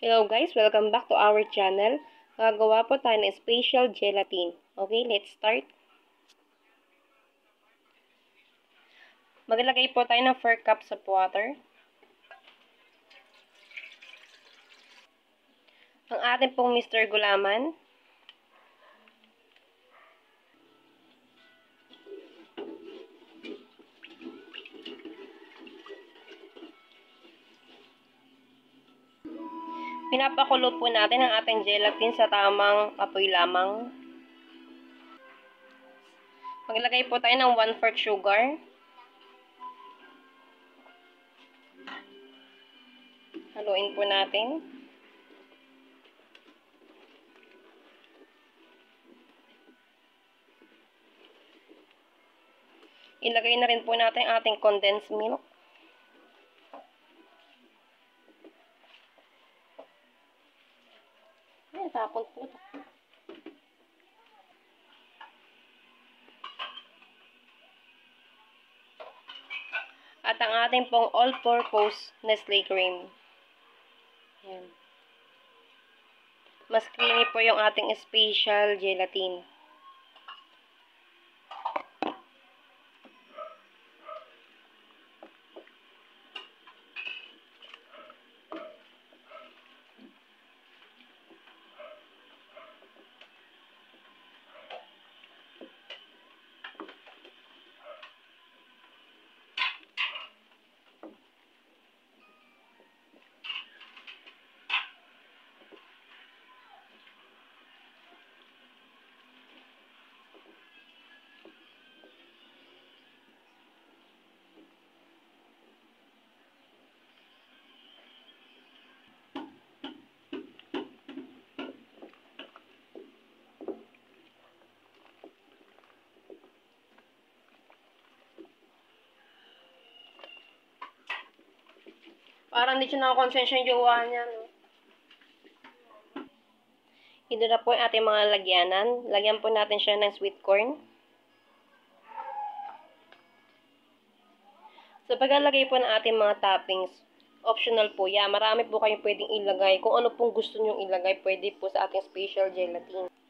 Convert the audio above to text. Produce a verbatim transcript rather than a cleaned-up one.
Hello guys, welcome back to our channel. Gagawa po tayo ng special gelatin. Okay, let's start. Maglagay po tayo ng four cups of water. Ang ating pong Mister Gulaman. Pinapakulo po natin ang ating gelatin sa tamang apoy lamang. Maglagay po tayo ng one fourth sugar. Haluin po natin. Ilagay na rin po natin ang ating condensed milk. Ay, tapon po. At ang ating pong all-purpose Nestle cream. Ayan. Mas creamy po yung ating special gelatin. Parang hindi siya nakakonsensya yung jowa niya, no? Ito na po yung ating mga lagyanan. Lagyan po natin siya ng sweet corn. So, paglalagay po ng ating mga toppings, optional po yan. Marami po kayong pwedeng ilagay. Kung ano pong gusto nyong ilagay, pwede po sa ating special gelatin.